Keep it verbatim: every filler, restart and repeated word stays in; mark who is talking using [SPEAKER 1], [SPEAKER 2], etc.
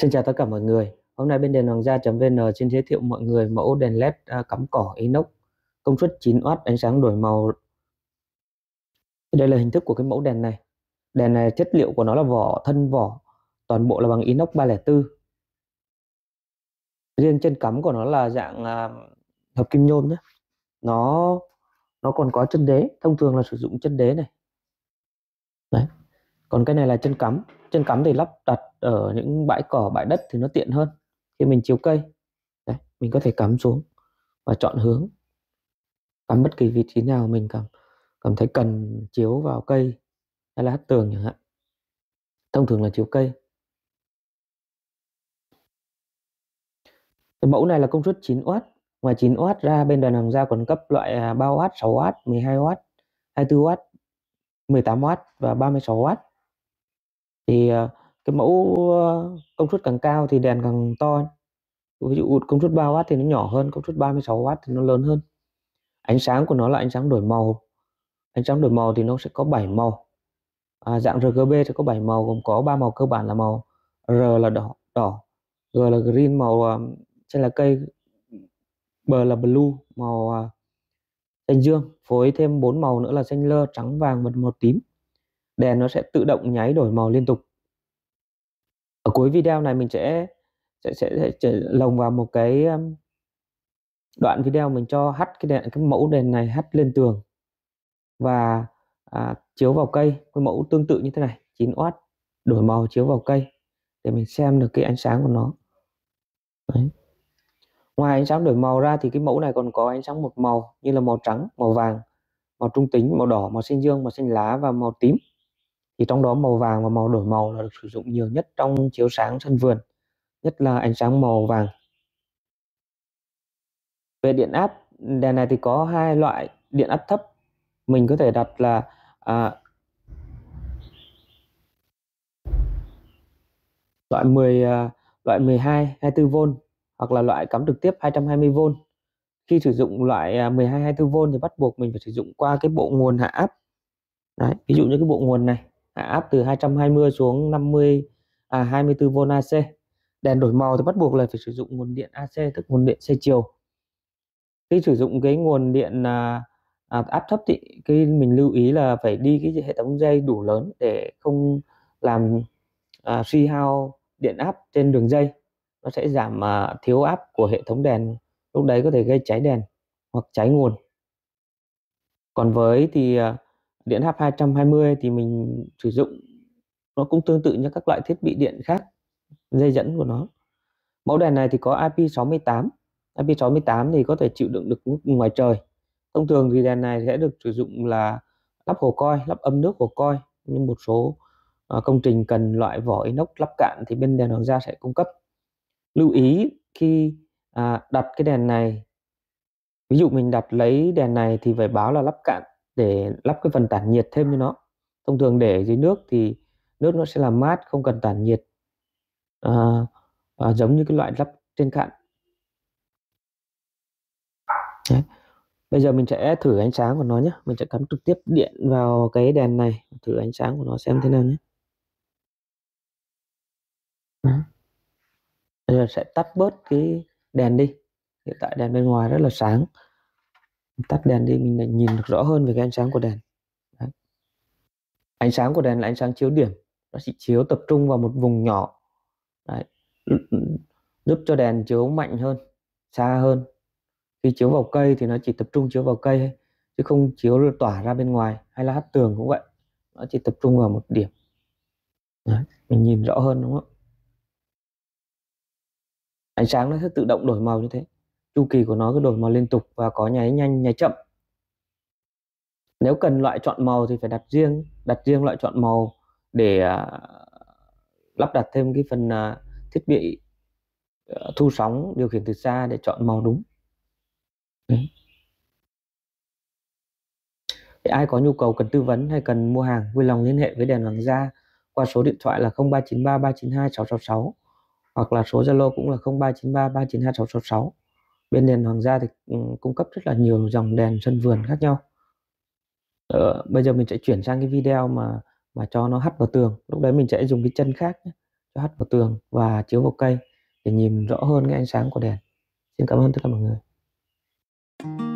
[SPEAKER 1] Xin chào tất cả mọi người. Hôm nay bên đèn hoàng gia.vn xin giới thiệu mọi người mẫu đèn led à, cắm cỏ inox công suất chín oát, ánh sáng đổi màu. Đây là hình thức của cái mẫu đèn này. Đèn này chất liệu của nó là vỏ, thân vỏ toàn bộ là bằng inox ba không bốn. Riêng chân cắm của nó là dạng à, hợp kim nhôm nhé. Nó nó còn có chân đế, thông thường là sử dụng chân đế này. Đấy. Còn cái này là chân cắm. Chân cắm thì lắp đặt ở những bãi cỏ, bãi đất thì nó tiện hơn khi mình chiếu cây. Đấy, mình có thể cắm xuống và chọn hướng, cắm bất kỳ vị trí nào mình cảm cảm thấy cần chiếu vào cây hay là hát tường chẳng hạn. Thông thường là chiếu cây. Cái mẫu này là công suất chín oát. Ngoài chín oát ra, bên đèn hoàng gia còn cấp loại ba oát, sáu oát, mười hai oát, hai mươi tư oát, mười tám oát và ba mươi sáu oát. Thì cái mẫu công suất càng cao thì đèn càng to. Ví dụ công suất ba oát thì nó nhỏ hơn, công suất ba mươi sáu oát thì nó lớn hơn. Ánh sáng của nó là ánh sáng đổi màu. Ánh sáng đổi màu thì nó sẽ có bảy màu. À, dạng rờ giê bê sẽ có bảy màu, gồm có ba màu cơ bản là màu R là đỏ, đỏ, G là green màu uh, xanh lá cây, B là blue màu uh, xanh dương, phối thêm bốn màu nữa là xanh lơ, trắng, vàng và màu tím. Đèn nó sẽ tự động nháy đổi màu liên tục. Ở cuối video này mình sẽ sẽ sẽ, sẽ, sẽ lồng vào một cái um, đoạn video mình cho hắt cái đèn, cái mẫu đèn này hắt lên tường và à, chiếu vào cây. Cái mẫu tương tự như thế này, chín oát, đổi màu chiếu vào cây để mình xem được cái ánh sáng của nó. Đấy. Ngoài ánh sáng đổi màu ra thì cái mẫu này còn có ánh sáng một màu như là màu trắng, màu vàng, màu trung tính, màu đỏ, màu xanh dương, màu xanh lá và màu tím. Thì trong đó màu vàng và màu đổi màu là được sử dụng nhiều nhất trong chiếu sáng sân vườn, nhất là ánh sáng màu vàng. Về điện áp, đèn này thì có hai loại điện áp thấp. Mình có thể đặt là à, loại mười à, loại mười hai, hai mươi tư vôn hoặc là loại cắm trực tiếp hai trăm hai mươi vôn. Khi sử dụng loại mười hai, hai mươi tư vôn thì bắt buộc mình phải sử dụng qua cái bộ nguồn hạ áp. Đấy, ví dụ như cái bộ nguồn này hạ áp từ hai trăm hai mươi xuống năm mươi à hai mươi tư vôn a xê. Đèn đổi màu thì bắt buộc là phải sử dụng nguồn điện a xê, tức nguồn điện xoay chiều. Khi sử dụng cái nguồn điện à, à, áp thấp thì cái mình lưu ý là phải đi cái hệ thống dây đủ lớn để không làm à, suy hao điện áp trên đường dây. Nó sẽ giảm à, thiếu áp của hệ thống đèn, lúc đấy có thể gây cháy đèn hoặc cháy nguồn. Còn với thì à, điện áp hai trăm hai mươi thì mình sử dụng nó cũng tương tự như các loại thiết bị điện khác, dây dẫn của nó. Mẫu đèn này thì có I P sáu mươi tám. I P sáu mươi tám thì có thể chịu đựng được mức ngoài trời. Thông thường thì đèn này sẽ được sử dụng là lắp hồ coi, lắp âm nước hồ coi. Nhưng một số uh, công trình cần loại vỏ inox lắp cạn thì bên đèn hoàng gia sẽ cung cấp. Lưu ý khi uh, đặt cái đèn này, ví dụ mình đặt lấy đèn này thì phải báo là lắp cạn để lắp cái phần tản nhiệt thêm cho nó. Thông thường để dưới nước thì nước nó sẽ làm mát, không cần tản nhiệt. Uh, uh, giống như cái loại lắp trên cạn. Đấy. Bây giờ mình sẽ thử ánh sáng của nó nhé. Mình sẽ cắm trực tiếp điện vào cái đèn này, thử ánh sáng của nó xem thế nào nhé. Đấy. Bây giờ sẽ tắt bớt cái đèn đi. Hiện tại đèn bên ngoài rất là sáng. Mình tắt đèn đi, mình lại nhìn được rõ hơn về cái ánh sáng của đèn. Đấy. Ánh sáng của đèn là ánh sáng chiếu điểm. Nó chỉ chiếu tập trung vào một vùng nhỏ. Đấy. Giúp cho đèn chiếu mạnh hơn, xa hơn. Khi chiếu vào cây thì nó chỉ tập trung chiếu vào cây chứ không chiếu tỏa ra bên ngoài, hay là hát tường cũng vậy, nó chỉ tập trung vào một điểm. Đấy, mình nhìn rõ hơn đúng không? Ánh sáng nó sẽ tự động đổi màu như thế, chu kỳ của nó cứ đổi màu liên tục và có nháy nhanh nháy chậm. Nếu cần loại chọn màu thì phải đặt riêng đặt riêng loại chọn màu để uh, lắp đặt thêm cái phần uh, thiết bị uh, thu sóng điều khiển từ xa để chọn màu đúng. Đấy. Để ai có nhu cầu cần tư vấn hay cần mua hàng, vui lòng liên hệ với đèn hoàng gia qua số điện thoại là không ba chín ba ba chín hai sáu sáu sáu hoặc là số Zalo cũng là không ba chín ba ba chín hai sáu sáu sáu. Bên đèn hoàng gia thì um, cung cấp rất là nhiều dòng đèn sân vườn khác nhau. Ờ, bây giờ mình sẽ chuyển sang cái video mà mà cho nó hắt vào tường. Lúc đấy mình sẽ dùng cái chân khác nhé, cho hắt vào tường và chiếu vào cây để nhìn rõ hơn cái ánh sáng của đèn. Xin cảm ơn tất cả mọi người.